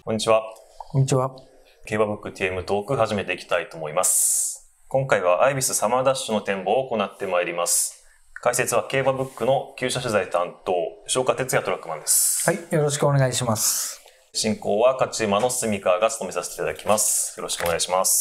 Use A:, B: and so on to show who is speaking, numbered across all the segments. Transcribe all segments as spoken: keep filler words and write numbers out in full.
A: こんにちは。
B: こんにちは。
A: 競馬ブック ティーエム トーク始めていきたいと思います。今回はアイビスサマーダッシュの展望を行ってまいります。解説は競馬ブックの厩舎取材担当、吉岡哲也トラックマンです。
B: はい、よろしくお願いします。
A: 進行は勝ち馬の住川が務めさせていただきます。よろしくお願いします。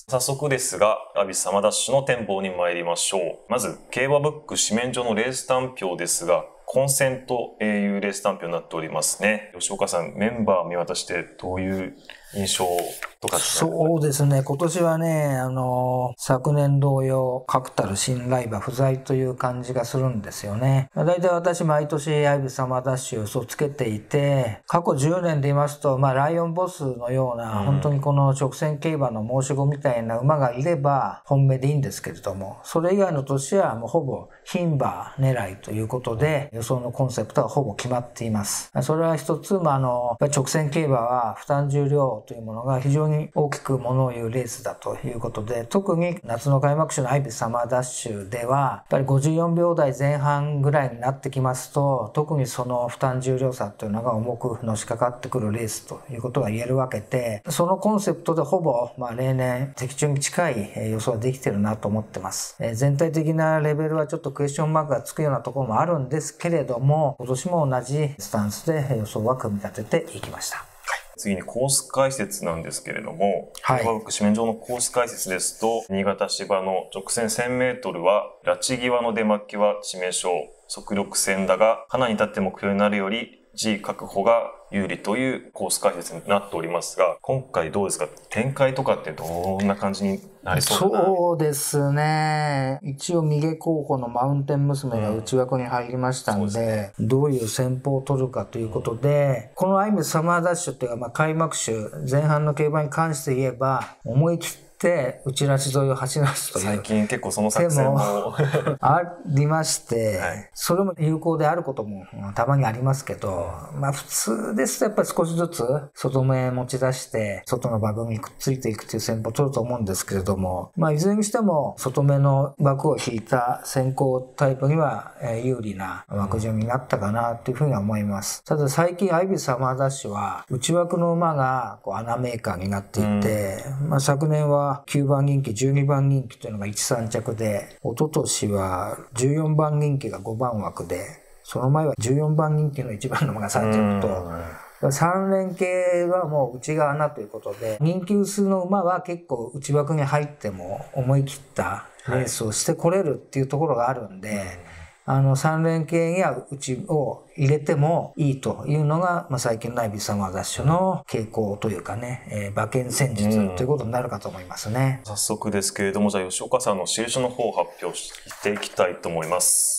A: 早速ですが、アイビスサマーダッシュの展望に参りましょう。まず、競馬ブック紙面上のレース単表ですが、混戦というレース単表になっておりますね。吉岡さん、メンバーを見渡してどういう印象とかですか？
B: そうですね。今年はね、あの、昨年同様、確たる新ライバー不在という感じがするんですよね。だいたい私、毎年アイビスサマーダッシュを予想つけていて、過去じゅうねんで言いますと、まあ、ライオンボスのような、うん、本当にこの直線競馬の申し子みたいな馬がいれば、本命でいいんですけれども、それ以外の年はもうほぼ牝馬狙いということで、予想のコンセプトはほぼ決まっています。それは一つ、まあ、あの、直線競馬は負担重量というものが非常に大きくものを言うレースだということで、特に夏の開幕週のアイビスサマーダッシュでは、やっぱりごじゅうよんびょうだいぜん半ぐらいになってきますと、特にその負担重量差というのが重くのしかかってくるレースということが言えるわけで、そのコンセプトでほぼ、まあ、例年的中に近い予想ができてるなと思ってます。全体的なレベルはちょっとクエスチョンマークがつくようなところもあるんですけれども、今年も同じスタンスで予想は組み立てていきました。
A: 次にコース解説なんですけれども、
B: はい、
A: 競馬ブック紙面上のコース解説ですと、新潟芝の直線せんメートルは、拉致際の出巻きは致命傷、速力戦だが、花に立って目標になるより G 確保が有利というコース解説になっておりますが、今回どうですか？展開とかってどんな感じになりそうかな？
B: そうですね。一応右候補のマウンテン娘が内枠に入りましたんで、うん、でね、どういう戦法を取るかということで、このアイビスサマーダッシュっていうか、まあ、開幕週前半の競馬に関して言えば、思い切ってで、内らし沿いを走らすという。
A: 最近結構その作戦も
B: ありまして、
A: はい、
B: それも有効であることもたまにありますけど、まあ普通ですとやっぱり少しずつ外目持ち出して、外の枠にくっついていくという戦法を取ると思うんですけれども、まあいずれにしても外目の枠を引いた先行タイプには有利な枠順になったかなというふうには思います。ただ最近アイビスサマーダッシュは内枠の馬がこう穴メーカーになっていて、まあ昨年はきゅうばん人気、じゅうにばん人気というのがいち、さん着で、一昨年はじゅうよんばん人気がごばん枠で、その前はじゅうよんばん人気のいちばんの馬がさん着と、さん連系はもう内側穴ということで、人気薄の馬は結構内枠に入っても思い切ったレースをしてこれるっていうところがあるんで、はい、あのさん連系には内を入れてもいいというのが、まあ、最近のアイビスサマーダッシュの傾向というかね、えー、馬券戦術ということになるかと思いますね。
A: 早速ですけれども、じゃあ吉岡さんの印の方を発表していきたいと思います。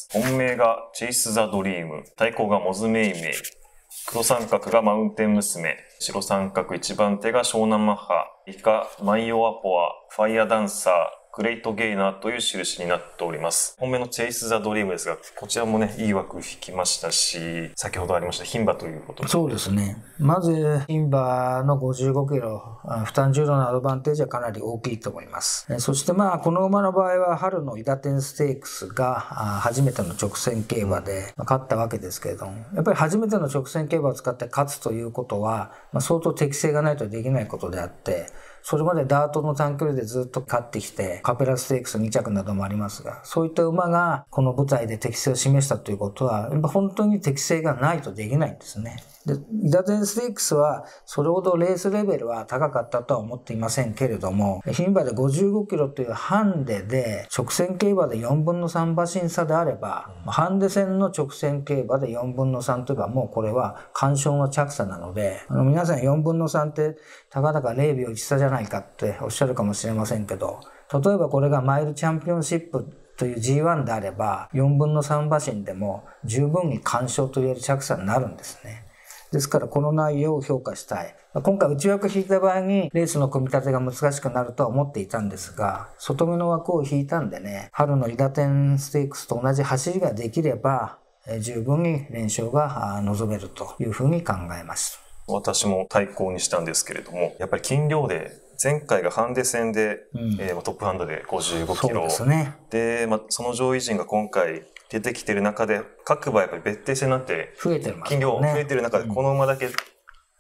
A: 本命がチェイス・ザ・ドリーム、対抗がモズ・メイメイ、黒三角がマウンテン娘、白三角一番手が湘南マッハ、以下マイオアポア、ファイアダンサー、グレートゲイナーという印になっております。本命のチェイス・ザ・ドリームですが、こちらもね、いい枠引きましたし、先ほどありました牝馬ということで。
B: そうですね。まず、牝馬のごじゅうごキロ、負担重量のアドバンテージはかなり大きいと思います。そしてまあ、この馬の場合は、春のイダテンステークスが初めての直線競馬で勝ったわけですけれども、やっぱり初めての直線競馬を使って勝つということは、まあ、相当適性がないとできないことであって、それまでダートの短距離でずっと勝ってきて、カペラステークスに着などもありますが、そういった馬がこの舞台で適性を示したということは、やっぱ本当に適性がないとできないんですね。で、イダテンステークスはそれほどレースレベルは高かったとは思っていませんけれども、牝馬でごじゅうごキロというハンデで直線競馬でよんぶんのさん馬身差であれば、ハンデ戦の直線競馬でよんぶんのさんといえばもうこれは干渉の着差なので、あの皆さんよんぶんのさんってたかだかれいびょういち差じゃないかっておっしゃるかもしれませんけど、例えばこれがマイルチャンピオンシップという ジーワン であればよんぶんのさん馬身でも十分に干渉と言える着差になるんですね。ですからこの内容を評価したい。今回内枠引いた場合にレースの組み立てが難しくなるとは思っていたんですが、外目の枠を引いたんでね、春のイダテンステークスと同じ走りができれば十分に連勝が望めるというふうに考えます。
A: 私も対抗にしたんですけれども、やっぱり斤量で前回がハンデ戦で、うんえー、トップハンドでごじゅうごキロ。そうですね。で、まあ、その上位陣が今回出てきてる中で、各馬やっぱり別定戦になって、
B: 増えてる、ね、
A: 斤量増えてる中で、この馬だけ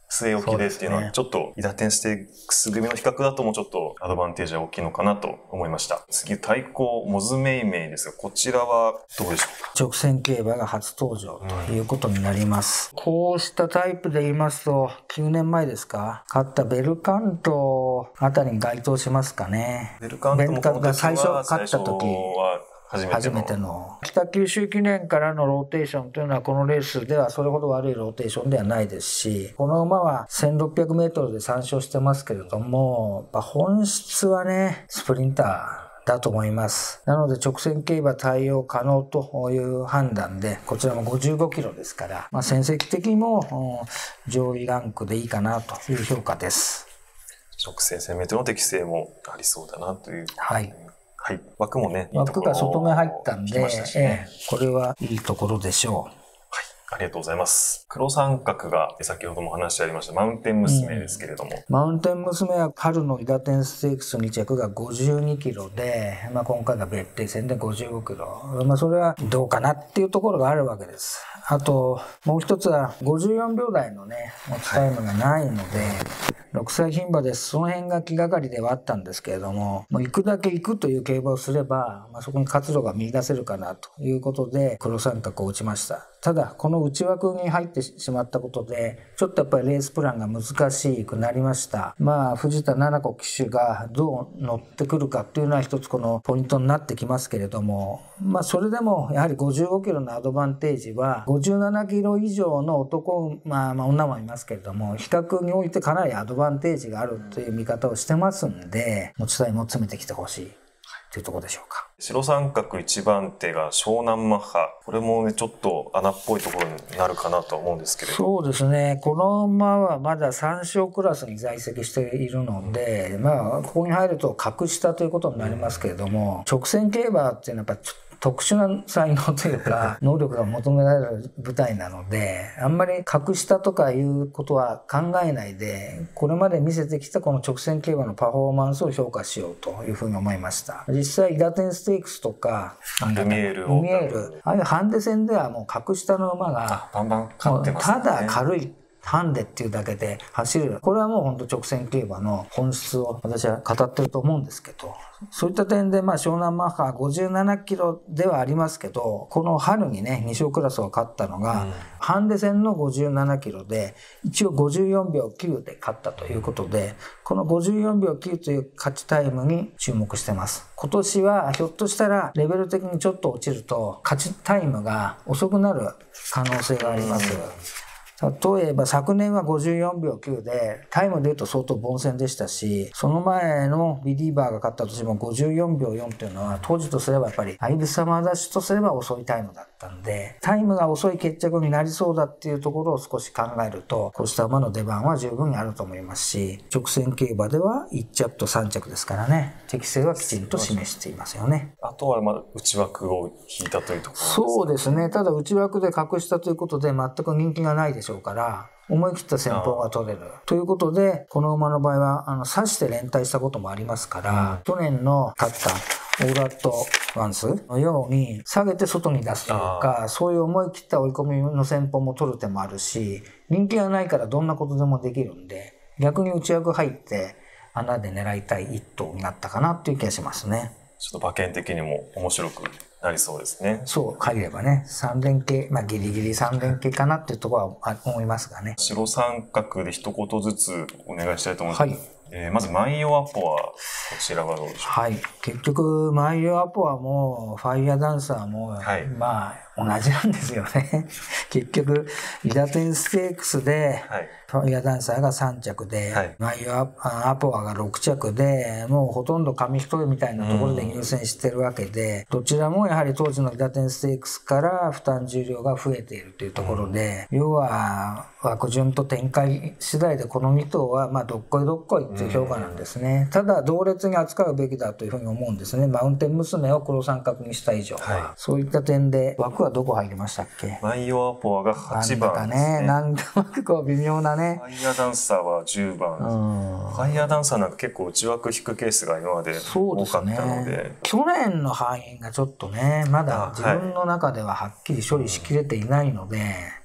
A: 据え置きでっていうのは、ちょっとイダテンステークス組の比較だともうちょっとアドバンテージは大きいのかなと思いました。次、対抗モズメイメイですが、こちらはどうでしょうか。
B: 直線競馬が初登場ということになります。うん、こうしたタイプで言いますと、きゅうねんまえですか、勝ったベルカントあたりに該当しますかね。
A: ベルカントもこの時は
B: が最初勝った時
A: は初めての
B: 初めての北九州記念からのローテーションというのはこのレースではそれほど悪いローテーションではないですし、この馬はせんろっぴゃくメートルでさん勝してますけれども、やっぱ本質はねスプリンターだと思います。なので直線競馬対応可能という判断で、こちらもごじゅうごキロですから、まあ、戦績的にも上位ランクでいいかなという評価です。
A: 直線せんメートルの適性もありそうだなという。
B: はい。
A: はい、枠もね、
B: 枠が外目入ったんで、
A: ね
B: ええ、これはいいところでしょう。
A: はい、ありがとうございます。黒三角が先ほども話してありましたマウンテン娘ですけれども、うん、
B: マウンテン娘は春のイダテンステークスに着がごじゅうにキロで、まあ、今回が別定戦でごじゅうごキロ、まあ、それはどうかなっていうところがあるわけです。あともう一つはごじゅうよんびょう台のね持ちタイムがないので、はい、ろくさい牝馬です。その辺が気がかりではあったんですけれども、もう行くだけ行くという競馬をすれば、まあ、そこに活路が見出せるかなということで黒三角を打ちました。ただこの内枠に入ってしまったことでちょっとやっぱりレースプランが難しくなりました。まあ藤田七子騎手がどう乗ってくるかっていうのは一つこのポイントになってきますけれども、まあそれでもやはりごじゅうごキロのアドバンテージはごじゅうななキロ以上の男、まあ、まあ女もいますけれども比較においてかなりアドバンテージがあるという見方をしてますんで、持ちタイムを詰めてきてほしいというところでしょうか。
A: 白三角いちばん手が湘南マッハ、これもねちょっと穴っぽいところになるかなと思うんですけれど。
B: そうですね、この馬はまださん勝クラスに在籍しているので、うん、まあここに入ると格下ということになりますけれども、うん、直線競馬っていうのはやっぱちょっと特殊な才能というか能力が求められる舞台なので、あんまり格下とかいうことは考えないで、これまで見せてきたこの直線競馬のパフォーマンスを評価しようというふうに思いました。実際イダテンステークスとか
A: ルミエール
B: ルミエールああいうハンデ戦ではもう格下の馬が
A: バンバン勝ってますね。
B: ただ軽いハンデっていうだけで走る、これはもう本当直線競馬の本質を私は語ってると思うんですけど、そういった点でまあ湘南マッハごじゅうななキロではありますけど、この春にねに勝クラスを勝ったのが、うん、ハンデ戦のごじゅうななキロで一応ごじゅうよんびょうきゅうで勝ったということで、このごじゅうよんびょうきゅうという勝ちタイムに注目してます。今年はひょっとしたらレベル的にちょっと落ちると勝ちタイムが遅くなる可能性があります。うん、例えば昨年はごじゅうよんびょうきゅうでタイムでいうと相当凡戦でしたし、その前のビリーバーが勝った年もごじゅうよんびょうよんというのは当時とすればやっぱりアイブサマーダッシュとすれば遅いタイムだったんで、タイムが遅い決着になりそうだっていうところを少し考えると、こうした馬の出番は十分にあると思いますし、直線競馬ではいっ着とさん着ですからね、適性はきちんと示していますよね。
A: あとはまだ内枠を引いたというところですね。
B: そうですね、ただ内枠で隠したということで全く人気がないでしょうから、思い切った戦法が取れるということで、この馬の場合はあの刺して連帯したこともありますから、うん、去年の勝ったオールアットワンスのように下げて外に出すというか、そういう思い切った追い込みの戦法も取る手もあるし、人気がないからどんなことでもできるんで、逆に内枠入って穴で狙いたい一頭になったかなっていう気がしますね。
A: ちょっと馬券的にも面白くなりそうですね。
B: そう入ればね、さん連携、まあギリギリさん連携かなっていうところは思いますがね。
A: 白三角で一言ずつお願いしたいと思います。はい。えー、まずマイオアポはこちらはどうでしょうか。
B: はい、結局マイオアポはもうファイヤーダンサーも、はい、まあ同じなんですよね結局イダテンステークスで、はい、ファイヤーダンサーがさん着で、はい、マイオアポアがろく着で、もうほとんど紙一重みたいなところで入選してるわけで、どちらもやはり当時のイダテンステークスから負担重量が増えているというところで、要は枠順と展開次第でこのに頭はまあどっこいどっこいっていう評価なんですね。ただ同列に扱うべきだというふうに思うんですね。マウンテン娘を黒三角にした以上は、はい、そういった点で枠はどこ入りましたっけ。
A: マイオアポアがはちばんですね。
B: なんとなくこう微妙なね。
A: ファイヤーダンサーはじゅうばん、うん、ファイヤーダンサーなんか結構内枠引くケースが今まで多かったので、そうですね、
B: 去年の敗因がちょっとねまだ自分の中でははっきり処理しきれていないので、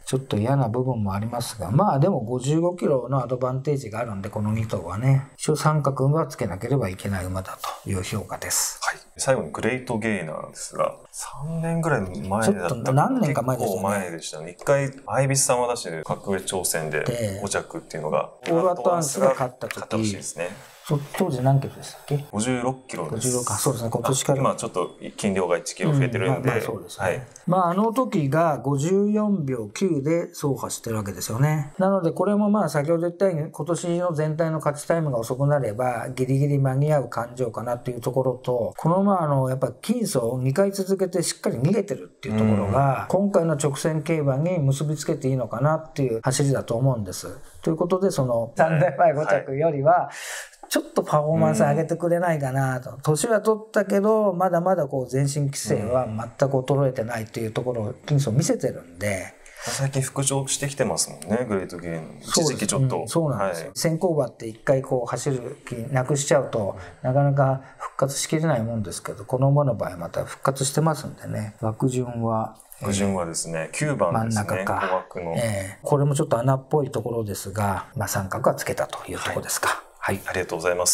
B: ちょっと嫌な部分もありますが、まあでもごじゅうごキロのアドバンテージがあるんで、このに頭はね、一応三角馬はつけなければいけない馬だという評価です。
A: はい。最後にグレートゲイナーですが、さんねんぐらい前だった
B: ちょっと何年か前でしたね。
A: 結構前でしたね。一回、アイビスさんは出してる格上挑戦でご着っていうのが、
B: オールアットワンスが勝った時、
A: 勝ったらしいですね。
B: 当時何キロでしたっけ？
A: ごじゅうろっキロです。
B: ごじゅうろくか、そうですね、今年から。
A: 今ちょっと斤量がいちキロ増えてるんで。うん、まあ、まあそうですね。はい。
B: まああの時がごじゅうよんびょうきゅうで走破してるわけですよね。なのでこれもまあ先ほど言ったように今年の全体の勝ちタイムが遅くなればギリギリ間に合う感情かなっていうところと、このまああのやっぱ金走をにかい続けてしっかり逃げてるっていうところが、今回の直線競馬に結びつけていいのかなっていう走りだと思うんです。ということでそのさんねんまえご着よりは、はい、ちょっとパフォーマンス上げてくれないかなと。年は取ったけど、まだまだこう前進規制は全く衰えてないっていうところを金走見せてるんで。
A: 最近復調してきてますもんね、グレートゲイナー。一時期ちょっと。
B: うん、そうなんですよ。はい、先行馬って一回こう走る気なくしちゃうと、なかなか復活しきれないもんですけど、この馬の場合また復活してますんでね。枠順は、
A: 枠順はですね、きゅうばんですね。
B: 真ん中か。
A: 小枠の、
B: えー。これもちょっと穴っぽいところですが、まあ三角はつけたというところですか。はい
A: はい、ありがとうございます。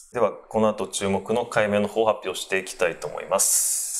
A: ではこの後注目の回目の方を発表していきたいと思います。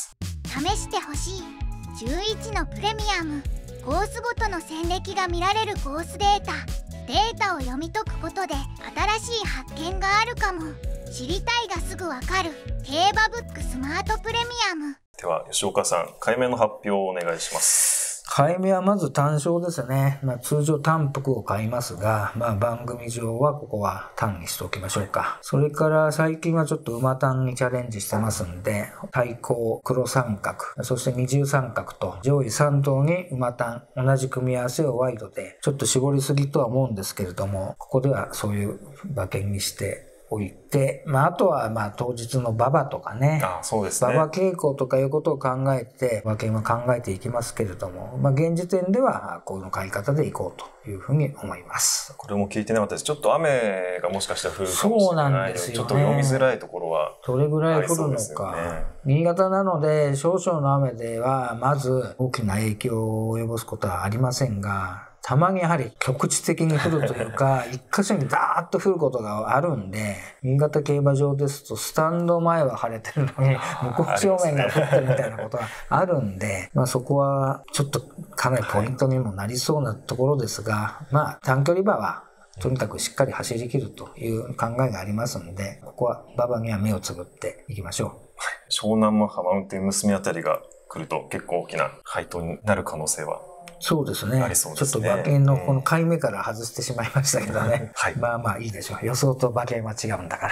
C: 試してほしいじゅういちのプレミアム、コースごとの戦歴が見られるコースデータ。データを読み解くことで新しい発見があるかも。知りたいがすぐわかる競馬ブックスマートプレミアム。
A: では吉岡さん、回目の発表をお願いします。
B: 買い目はまず単勝ですね。まあ、通常単服を買いますが、まあ、番組上はここは単にしておきましょうか。それから最近はちょっと馬単にチャレンジしてますんで、対抗黒三角、そして二重三角と上位さん頭に馬単、同じ組み合わせをワイドで、ちょっと絞りすぎとは思うんですけれども、ここではそういう馬券にしておいて、まあ、あとは、まあ、当日の馬場とかね。
A: ああ、そうですね。
B: 馬場傾向とかいうことを考えて、馬券は考えていきますけれども、まあ、現時点では、この買い方でいこうというふうに思います。
A: これも聞いてなかったです。ちょっと雨がもしかしたら降るかもしれない。そうなんですよね。ちょっと読みづらいところは。
B: どれぐらい降るのか。ね、新潟なので、少々の雨では、まず大きな影響を及ぼすことはありませんが、たまにやはり局地的に降るというか、一箇所にダーッと降ることがあるんで、新潟競馬場ですと、スタンド前は晴れてるのに、向こう正面が降ってるみたいなことがあるんで、まあそこはちょっとかなりポイントにもなりそうなところですが、まあ短距離馬はとにかくしっかり走り切るという考えがありますので、ここは馬場には目をつぶっていきましょう。
A: 湘南マッハマウンテン娘あたりが来ると結構大きな配当になる可能性は
B: そうですね。
A: ありそうですね。
B: ちょっと馬券のこの買い目から外してしまいましたけどね。
A: はい。
B: まあまあいいでしょう。予想と馬券は違うんだから。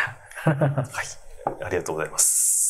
A: はい。ありがとうございます。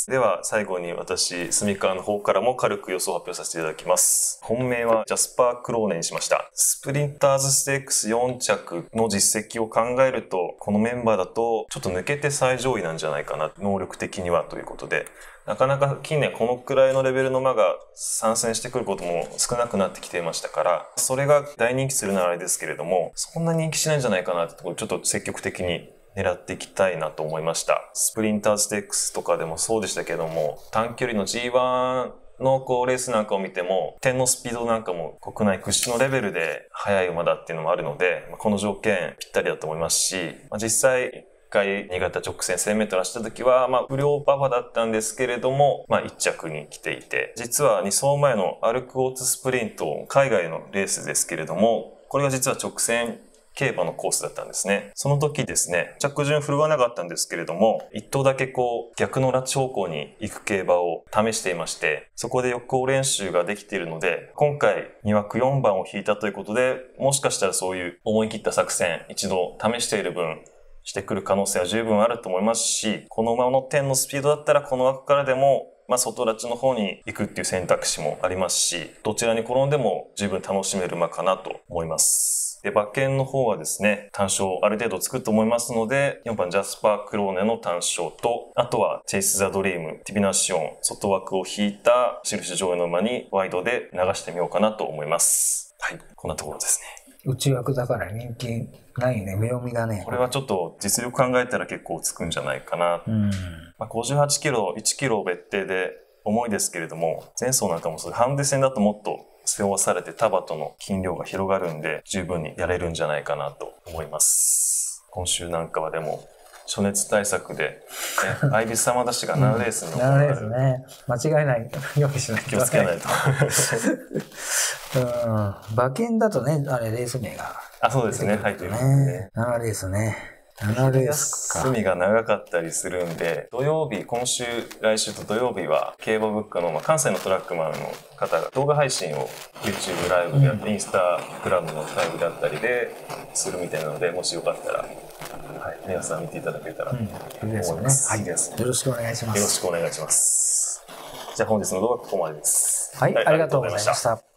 A: では最後に私、住川の方からも軽く予想を発表させていただきます。本命はジャスパークローネにしました。スプリンターズステークスよん着の実績を考えると、このメンバーだとちょっと抜けて最上位なんじゃないかな、能力的にはということで、なかなか近年このくらいのレベルの馬が参戦してくることも少なくなってきていましたから、それが大人気するならあれですけれども、そんな人気しないんじゃないかなってところちょっと積極的に狙っていきたいなと思いました。スプリンターズステークスとかでもそうでしたけども、短距離の ジーワン のこうレースなんかを見ても、点のスピードなんかも国内屈指のレベルで速い馬だっていうのもあるので、この条件ぴったりだと思いますし、実際一回新潟直線せんメートル走った時は、まあ不良馬場だったんですけれども、まあいっ着に来ていて、実はに走前のアルクオーツスプリント、海外のレースですけれども、これが実は直線競馬のコースだったんですね。その時ですね、着順振るわなかったんですけれども、一頭だけこう逆の拉致方向に行く競馬を試していまして、そこで予行練習ができているので、今回に枠よんばんを引いたということで、もしかしたらそういう思い切った作戦一度試している分、してくる可能性は十分あると思いますし、この馬の点のスピードだったらこの枠からでもまあ外拉致の方に行くっていう選択肢もありますし、どちらに転んでも十分楽しめる馬かなと思います。で、馬券の方はですね、単勝ある程度つくと思いますので、よんばんジャスパークローネの単勝と、あとはチェイスザドリーム、ティビナシオン、外枠を引いた印上位の馬にワイドで流してみようかなと思います。はい、こんなところですね。
B: 内枠だから人気ないね、目読みがね。
A: これはちょっと実力考えたら結構つくんじゃないかな。
B: うん
A: まあ、ごじゅうはちキロ、いちキロ別定で重いですけれども、前走なんかもそうハンデ戦だともっと背負わされてタバとの筋量が広がるんで、十分にやれるんじゃないかなと思います。今週なんかはでも、暑熱対策で、ね、アイビスサマーダッシュがななレースに行われる。
B: ななレースね。間違えないようにしないと。
A: 気をつけないと。
B: うん。馬券だとね、あれ、レース名が。
A: あ、そうですね。入ってるね。
B: ななレースね。ななレースか。
A: 休みが長かったりするんで、土曜日、今週、来週と土曜日は、競馬ブックの、まあ、関西のトラックマンの方が動画配信を YouTube ライブであったり、インスタグラムのライブであったりでするみたいなので、もしよかったら、はい、皆さん見ていただけたらと思います。
B: はい、よろしくお願いします。
A: よろしくお願いします。じゃあ本日の動画はここまでです。
B: はい、ありがとうございました。